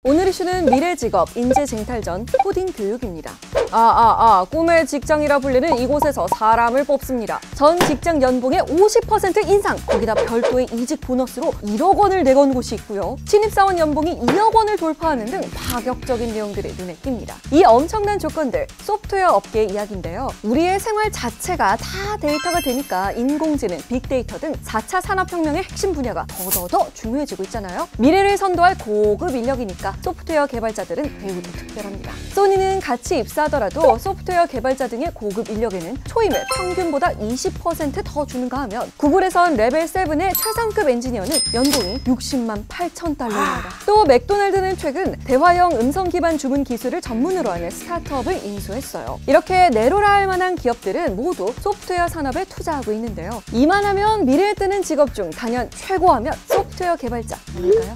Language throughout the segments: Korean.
오늘 이슈는 미래 직업, 인재 쟁탈전, 코딩 교육입니다. 꿈의 직장이라 불리는 이곳에서 사람을 뽑습니다. 전 직장 연봉의 50% 인상, 거기다 별도의 이직 보너스로 1억 원을 내건 곳이 있고요. 신입사원 연봉이 2억 원을 돌파하는 등 파격적인 내용들이 눈에 띕니다. 이 엄청난 조건들, 소프트웨어 업계의 이야기인데요. 우리의 생활 자체가 다 데이터가 되니까 인공지능, 빅데이터 등 4차 산업혁명의 핵심 분야가 더더더 중요해지고 있잖아요. 미래를 선도할 고급 인력이니까 소프트웨어 개발자들은 매우 특별합니다. 소니는 같이 입사하더라도 소프트웨어 개발자 등의 고급 인력에는 초임을 평균보다 20% 더 주는가 하면 구글에선 레벨 7의 최상급 엔지니어는 연봉이 60만 8천 달러입니다. 또 맥도날드는 최근 대화형 음성 기반 주문 기술을 전문으로 하는 스타트업을 인수했어요. 이렇게 내로라 할 만한 기업들은 모두 소프트웨어 산업에 투자하고 있는데요. 이만하면 미래에 뜨는 직업 중 단연 최고하면 소프트웨어 개발자 아닐까요?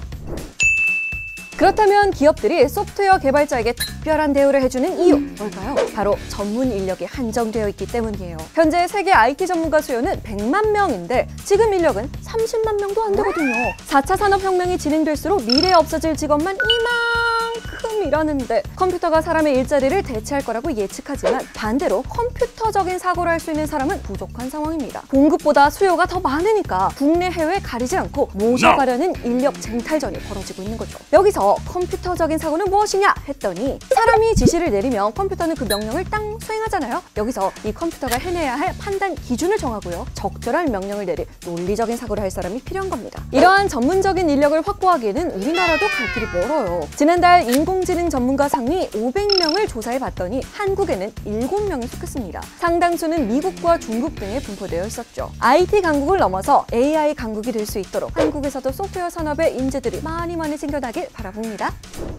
그렇다면 기업들이 소프트웨어 개발자에게 특별한 대우를 해주는 이유 뭘까요? 바로 전문 인력이 한정되어 있기 때문이에요. 현재 세계 IT 전문가 수요는 100만 명인데 지금 인력은 30만 명도 안 되거든요. 4차 산업혁명이 진행될수록 미래에 없어질 직업만 이만큼이라는데 컴퓨터가 사람의 일자리를 대체할 거라고 예측하지만 반대로 컴퓨터적인 사고를 할 수 있는 사람은 부족한 상황입니다. 공급보다 수요가 더 많으니까 국내 해외 가리지 않고 모셔가려는 인력 쟁탈전이 벌어지고 있는 거죠. 여기서 컴퓨터적인 사고는 무엇이냐 했더니 사람이 지시를 내리면 컴퓨터는 그 명령을 땅 수행하잖아요. 여기서 이 컴퓨터가 해내야 할 판단 기준을 정하고요. 적절한 명령을 내릴 논리적인 사고를 할 사람이 필요한 겁니다. 이러한 전문적인 인력을 확보하기에는 우리나라도 갈 길이 멀어요. 지난달 인공지능 전문가 상위 500명을 조사해봤더니 한국에는 7명이 속했습니다. 상당수는 미국과 중국 등에 분포되어 있었죠. IT 강국을 넘어서 AI 강국이 될 수 있도록 한국에서도 소프트웨어 산업의 인재들이 많이 생겨나길 바라봅니다.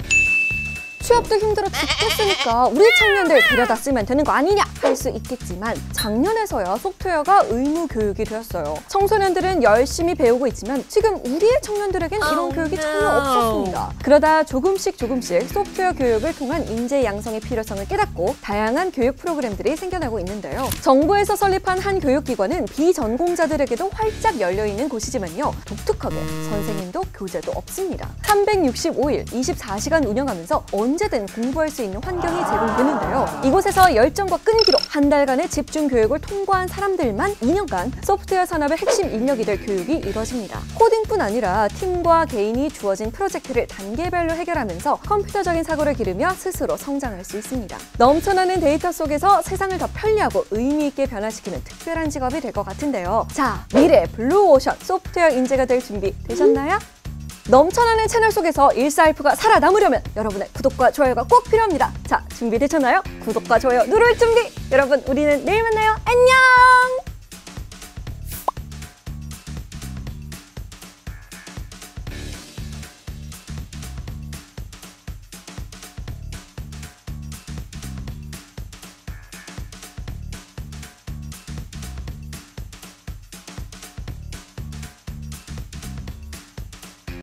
취업도 힘들어 죽겠으니까 우리 청년들 데려다 쓰면 되는 거 아니냐 할 수 있겠지만 작년에서야 소프트웨어가 의무 교육이 되었어요. 청소년들은 열심히 배우고 있지만 지금 우리의 청년들에겐 이런 교육이 전혀 없었습니다. 그러다 조금씩 소프트웨어 교육을 통한 인재 양성의 필요성을 깨닫고 다양한 교육 프로그램들이 생겨나고 있는데요. 정부에서 설립한 한 교육기관은 비전공자들에게도 활짝 열려있는 곳이지만요. 독특하게 선생님도 교재도 없습니다. 365일 24시간 운영하면서 언제든 공부할 수 있는 환경이 제공되는데요. 이곳에서 열정과 끈기로 한 달간의 집중 교육을 통과한 사람들만 2년간 소프트웨어 산업의 핵심 인력이 될 교육이 이루어집니다. 코딩뿐 아니라 팀과 개인이 주어진 프로젝트를 단계별로 해결하면서 컴퓨터적인 사고를 기르며 스스로 성장할 수 있습니다. 넘쳐나는 데이터 속에서 세상을 더 편리하고 의미 있게 변화시키는 특별한 직업이 될 것 같은데요. 자, 미래 블루오션 소프트웨어 인재가 될 준비 되셨나요? 넘쳐나는 채널 속에서 일사일프가 살아남으려면 여러분의 구독과 좋아요가 꼭 필요합니다. 자, 준비되셨나요? 구독과 좋아요 누를 준비! 여러분, 우리는 내일 만나요. 안녕!